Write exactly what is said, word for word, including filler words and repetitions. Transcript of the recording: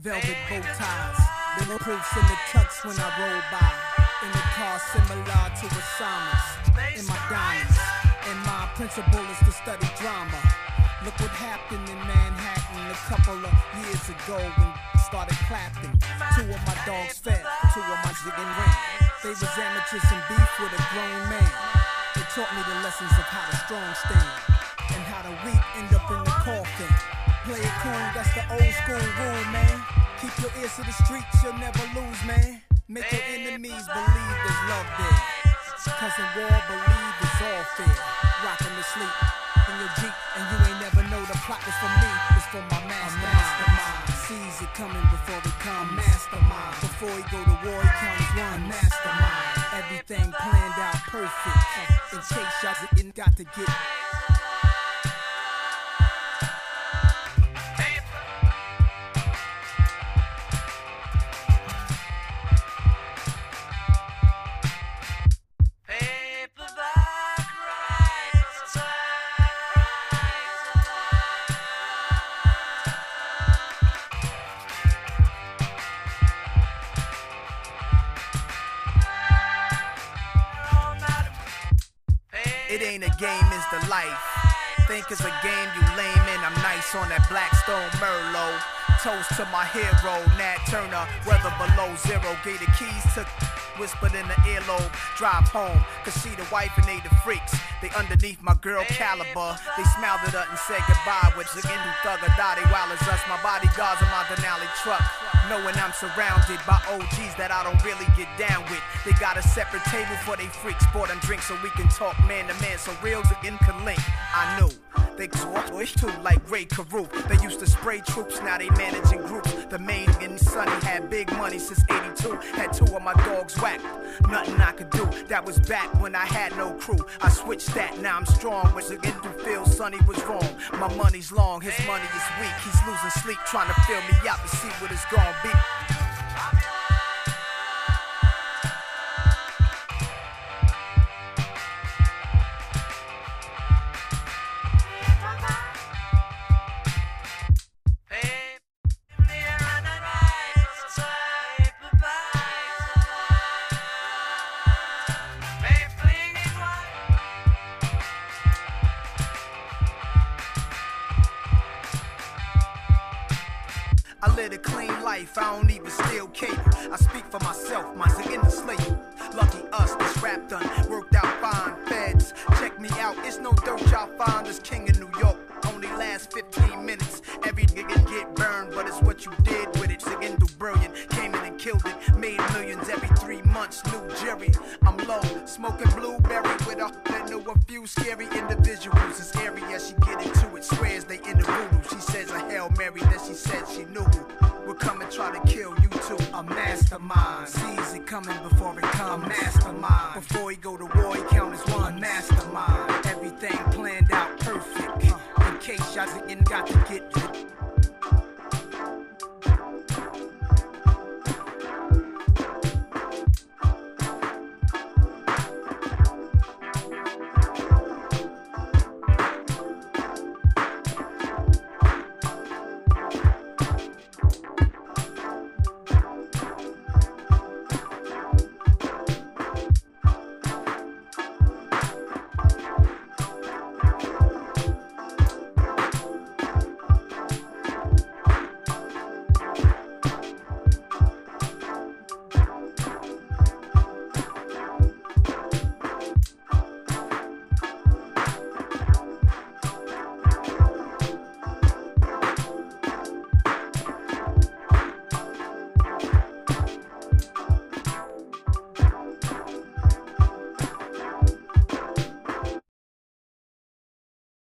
velvet bow ties, little proofs in the tux when I roll by. In the car similar to Osama's, in my diamonds. And my principle is to study drama. Look what happened in Manhattan a couple of years ago when started clapping. Two of my dogs fed, two of my ziggin' ran. They was amateurs in beef with a grown man. They taught me the lessons of how the strong stand and how the weak end up in the coffin. Play it cool, that's the old school rule, man. Keep your ears to the streets, you'll never lose, man. Make your enemies believe there's love there. Cause in war, believe it's all fair. Rockin' to sleep in your Jeep, and you ain't never know the plot is for me. It's for my mastermind. Sees it coming before it comes. Mastermind. Before he go to war, he counts one. Mastermind. Everything planned out perfect. In case y'all didn't got to get. It ain't a game, it's the life. Think it's a game, you lame, and I'm nice on that Blackstone Merlot. Toast to my hero, Nat Turner, weather below zero. Gave the keys to whispered in the earlobe. Drive home, cause she the wife and they the freaks. They underneath my girl caliber. They smiled at her and said goodbye with the Hindu thugger Dottie while it's us. My bodyguards in my Denali truck. Knowing I'm surrounded by O Gs that I don't really get down with. They got a separate table for they freaks. Bought them drinks so we can talk man to man. So reals again can link. I knew. They talk too like Ray Carew. They used to spray troops, now they managing groups. The main and Sonny had big money since eighty-two. Had two of my dogs whacked. Nothing I could do. That was back when I had no crew. I switched that, now I'm strong. When the into feel Sonny was wrong. My money's long, his money is weak. He's losing sleep trying to fill me out to see what it's gonna be. I live a clean life, I don't even steal cable. I speak for myself, my in the slave. Lucky us, this rap done, worked out fine. Feds, check me out, it's no dirt y'all find. This king in New York, only lasts fifteen minutes. Every nigga get burned, but it's what you did with it. Singing through brilliant, came in and killed it. Made millions every three months, new jury. I'm low, smoking blueberry with a that knew a few scary individuals. It's scary as she get into it, swears they in the voodoo. She says a Hail Mary, then she said she knew who would come and try to kill you too. A mastermind, sees it coming before it comes. A mastermind, before he go to war, he count as one. Mastermind, everything planned out perfect. In case y'all didn't got to get